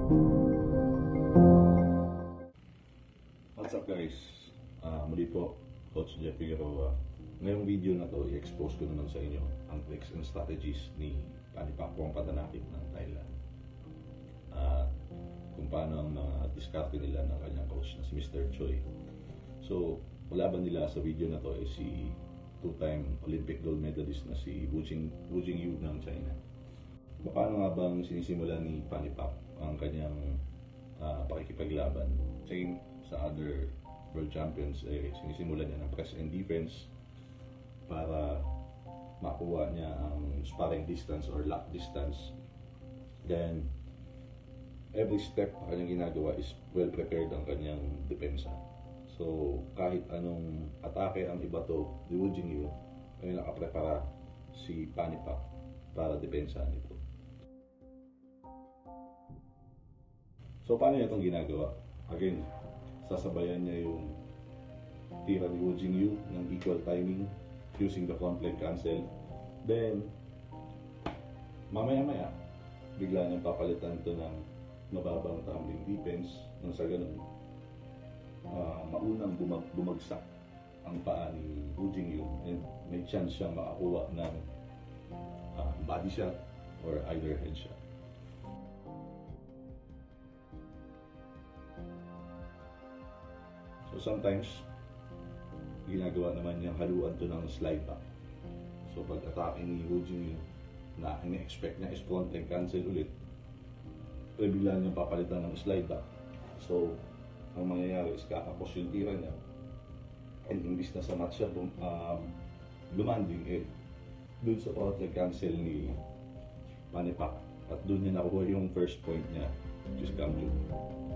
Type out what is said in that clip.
What's up guys? Muli po, Coach Jeff Figueroa. Ngayong video na to, i-expose ko naman sa inyo ang tricks and strategies ni Panipak Wongpattanakit ng Thailand. Kung paano ang mga diskarte nila ng kanyang coach na si Mr. Choi. So, kalaban nila sa video na to ay si two-time Olympic gold medalist na si Wujingyu ng China. Paano nga bang sinisimula ni Panipak ang kanyang pakikipaglaban? Same sa other world champions, sinisimulan niya ng press and defense para makuha niya ang sparring distance or lock distance. Then, every step na kanyang ginagawa is well prepared ang kanyang depensa. So, kahit anong atake ang iba to, di Wujingyu, ay nakaprepara si Panipak para depensahan ito. So, paano niya itong ginagawa? Again, sasabayan niya yung tira ni Wujingyu ng equal timing using the front leg cancel. Then, mamaya-maya, bigla niyang papalitan ito ng mababang tumbling defense nang sa ganun maunang bumagsak ang paa ni Wujingyu and may chance siyang makakuha ng body shot or either head shot. So sometimes, ginagawa naman niyang haluan to ng slide back. So pag atake ni Wujingyu na ina-expect niya is front leg cancel ulit, pero bigla niyang papalitan ng slide back. So ang mangyayari is kakapos yung tira niya, and imbis na sa match siya lumanding dun sa front leg cancel ni Panipak, at dun niya nakuha yung first point niya, which is Kamju.